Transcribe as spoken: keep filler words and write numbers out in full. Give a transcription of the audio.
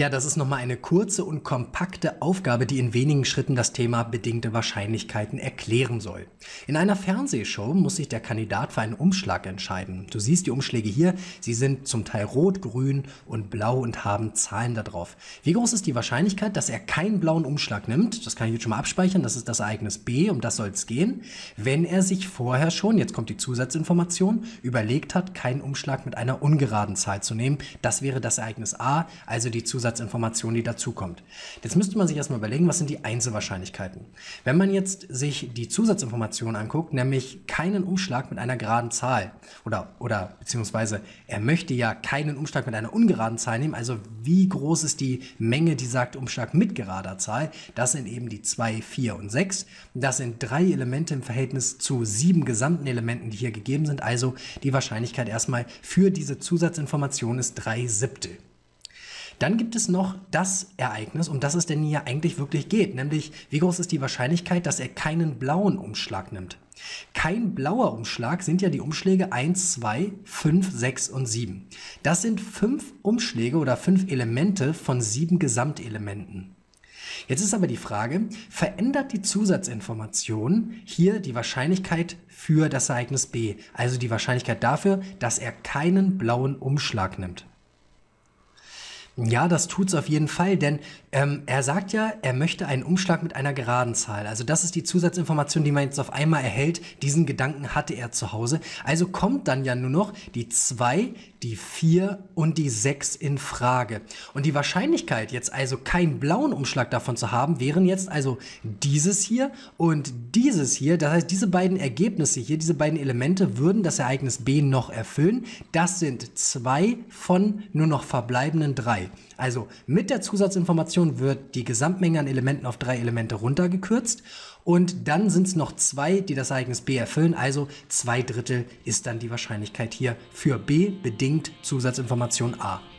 Ja, das ist nochmal eine kurze und kompakte Aufgabe, die in wenigen Schritten das Thema bedingte Wahrscheinlichkeiten erklären soll. In einer Fernsehshow muss sich der Kandidat für einen Umschlag entscheiden. Du siehst die Umschläge hier, sie sind zum Teil rot, grün und blau und haben Zahlen da drauf. Wie groß ist die Wahrscheinlichkeit, dass er keinen blauen Umschlag nimmt? Das kann ich jetzt schon mal abspeichern, das ist das Ereignis B, um das soll es gehen. Wenn er sich vorher schon, jetzt kommt die Zusatzinformation, überlegt hat, keinen Umschlag mit einer ungeraden Zahl zu nehmen, das wäre das Ereignis A, also die Zusatzinformation, die dazukommt. Jetzt müsste man sich erstmal überlegen, was sind die Einzelwahrscheinlichkeiten. Wenn man jetzt sich die Zusatzinformation anguckt, nämlich keinen Umschlag mit einer geraden Zahl oder, oder beziehungsweise er möchte ja keinen Umschlag mit einer ungeraden Zahl nehmen, also wie groß ist die Menge, die sagt Umschlag mit gerader Zahl, das sind eben die zwei, vier und sechs. Das sind drei Elemente im Verhältnis zu sieben gesamten Elementen, die hier gegeben sind, also die Wahrscheinlichkeit erstmal für diese Zusatzinformation ist drei Siebtel. Dann gibt es noch das Ereignis, um das es denn hier eigentlich wirklich geht, nämlich wie groß ist die Wahrscheinlichkeit, dass er keinen blauen Umschlag nimmt. Kein blauer Umschlag sind ja die Umschläge eins, zwei, fünf, sechs und sieben. Das sind fünf Umschläge oder fünf Elemente von sieben Gesamtelementen. Jetzt ist aber die Frage, verändert die Zusatzinformation hier die Wahrscheinlichkeit für das Ereignis B, also die Wahrscheinlichkeit dafür, dass er keinen blauen Umschlag nimmt? Ja, das tut's auf jeden Fall, denn ähm, er sagt ja, er möchte einen Umschlag mit einer geraden Zahl. Also das ist die Zusatzinformation, die man jetzt auf einmal erhält. Diesen Gedanken hatte er zu Hause. Also kommt dann ja nur noch die zwei, die vier und die sechs in Frage. Und die Wahrscheinlichkeit, jetzt also keinen blauen Umschlag davon zu haben, wären jetzt also dieses hier und dieses hier. Das heißt, diese beiden Ergebnisse hier, diese beiden Elemente würden das Ereignis B noch erfüllen. Das sind zwei von nur noch verbleibenden drei. Also mit der Zusatzinformation wird die Gesamtmenge an Elementen auf drei Elemente runtergekürzt und dann sind es noch zwei, die das Ereignis B erfüllen, also zwei Drittel ist dann die Wahrscheinlichkeit hier für B bedingt Zusatzinformation A.